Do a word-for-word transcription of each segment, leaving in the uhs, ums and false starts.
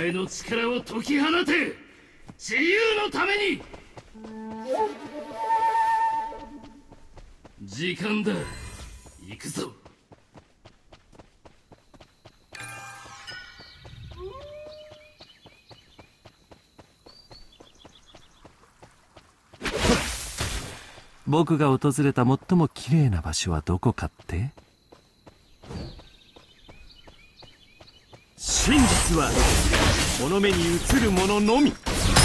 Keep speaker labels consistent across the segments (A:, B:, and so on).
A: 前の力を解き放て。自由のために。時間だ。行くぞ。
B: 僕が訪れた最も綺麗な場所はどこかって？真実はこの目に映るもののみ。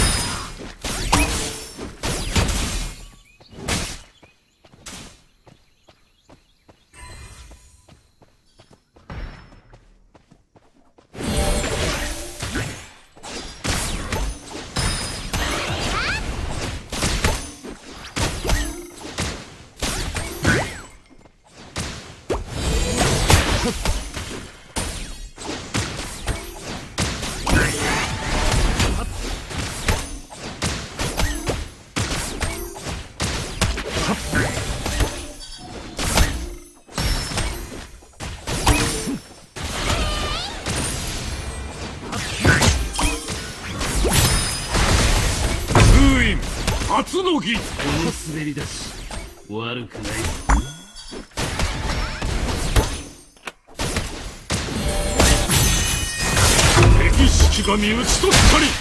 A: 初の儀。この滑り出し悪くない。敵式神討ち取ったり。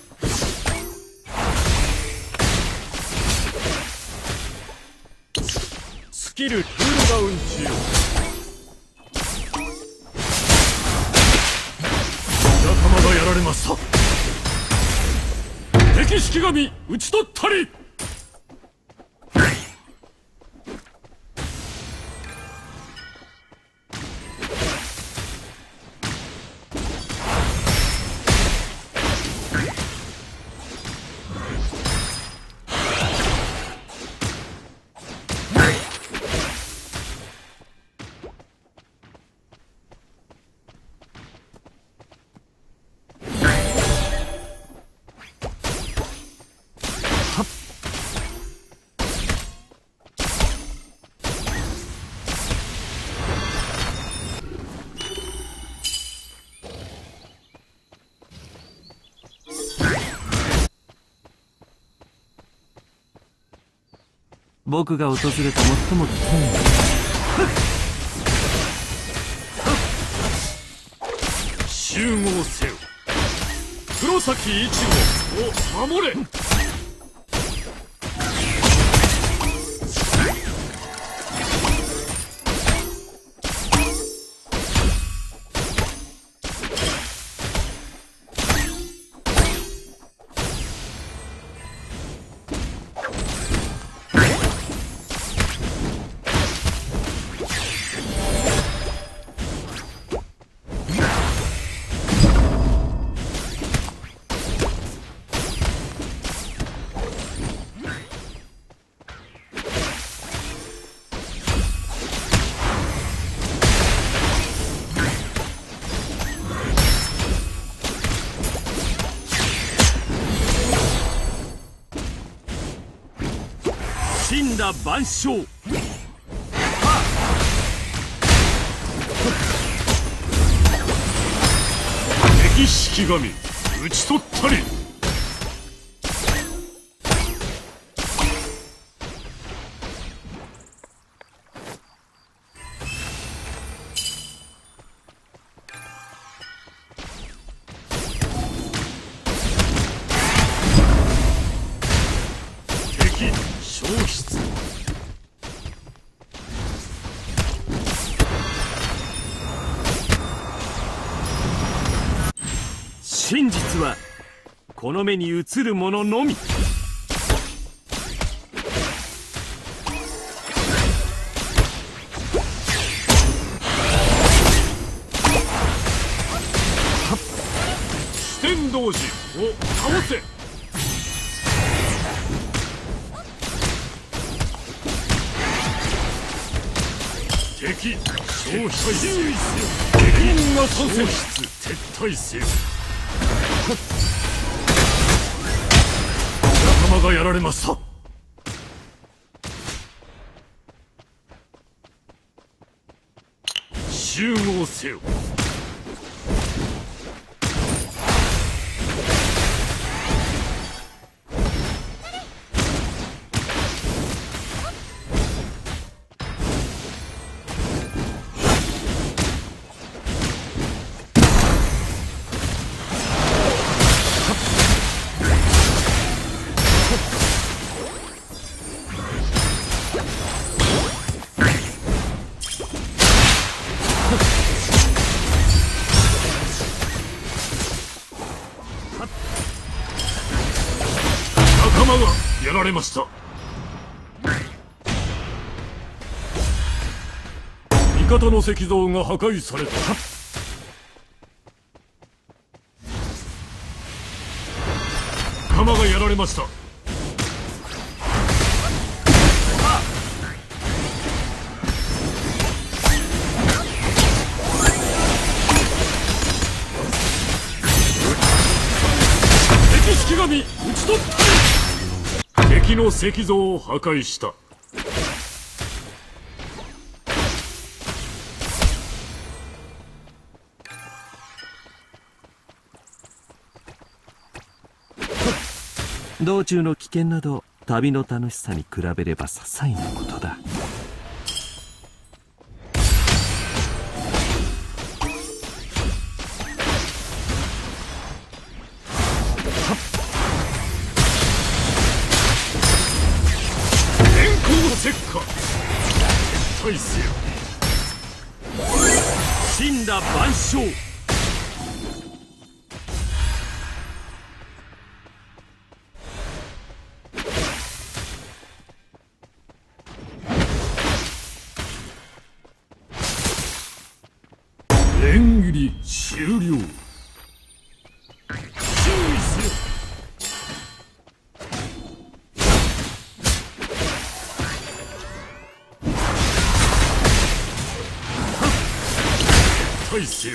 B: スキルトゥールダウン中。
A: 仲間がやられました。敵式神討ち取ったり。
B: 僕が訪れた最も危険な
A: 集合せよ。黒崎一号を守れ。
B: 死んだ万象。
A: 敵式神討ち取ったり。消失。
B: 真実はこの目に映るもののみ。
A: 四天童子を倒せ。敵消失せよ。敵人が参戦。撤退せよ。仲間がやられました。集合せよ。 鎌がやられました。味方の石像が破壊された。鎌がやられました。敵式神討ち取った。敵の石像を破壊した。
B: 道中の危険など旅の楽しさに比べれば些細なことだ。
A: 電光石火撤退せよ。
B: 死んだ万象。
A: 連切り終了。注意せよ。撤退せよ。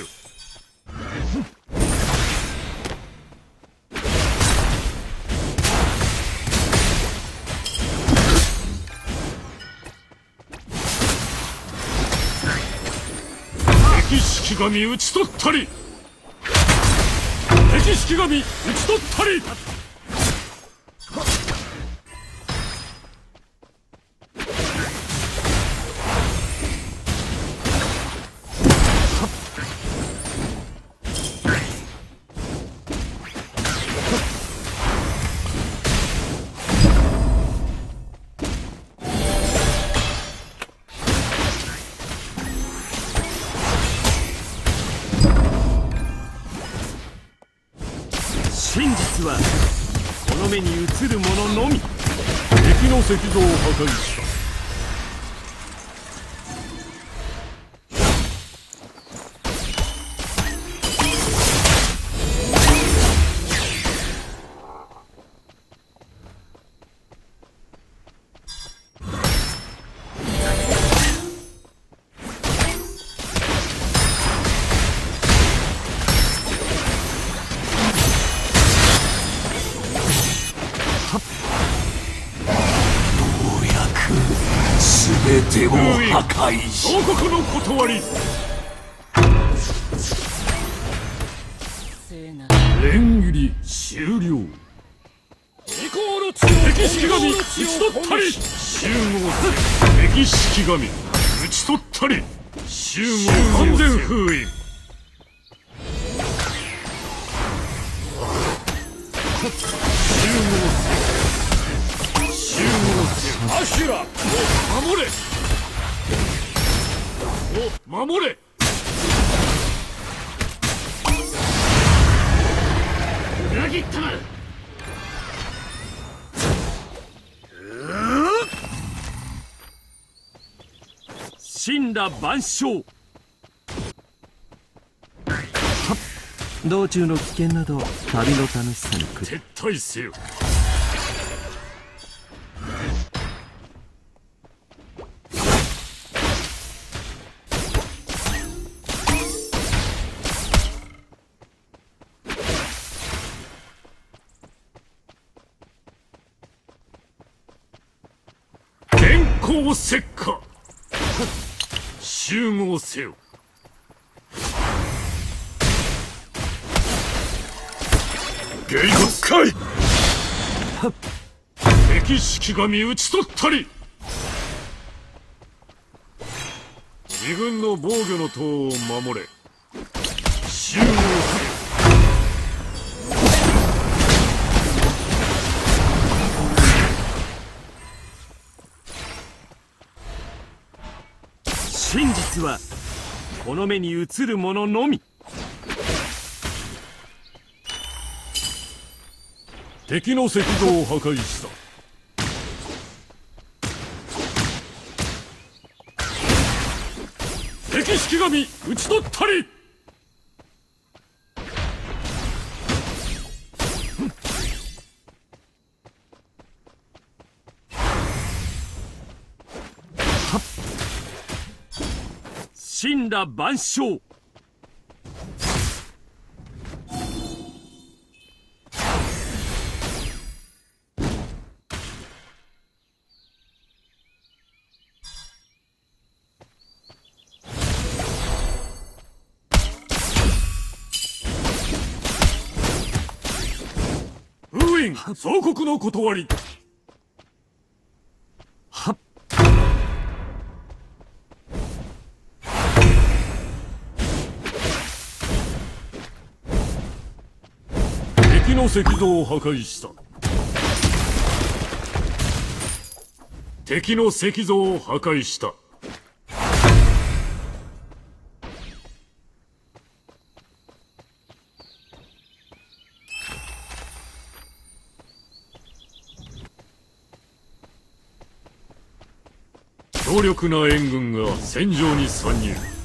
A: 敵式神討ち取ったり。敵式神討ち取ったり。
B: 真実はこの目に映るもののみ。
A: 敵の石像を破壊した。
C: 全てを破壊し、
A: 王国の断り。連切り終了。敵式神討ち取ったり。集合せ。敵式神討ち取ったり。集合完全封印。集合せ。集合せ。アシュラ守れ。お守れ。裏切ったな。
B: 死んだ万象。道中の危険など旅の楽しさにく
A: 撤退せよ。電光石火集合せよ。芸術界。敵式神討ち取ったり。自軍の防御の塔を守れ。集合せよ。
B: 真実はこの目に映るもののみ。
A: 敵の石像を破壊した。 敵式神討ち取ったり。
B: 神羅万象。
A: 封印総国の断り。
B: はっ。
A: 敵の石像を破壊した。敵の石像を破壊した。強力な援軍が戦場に参入。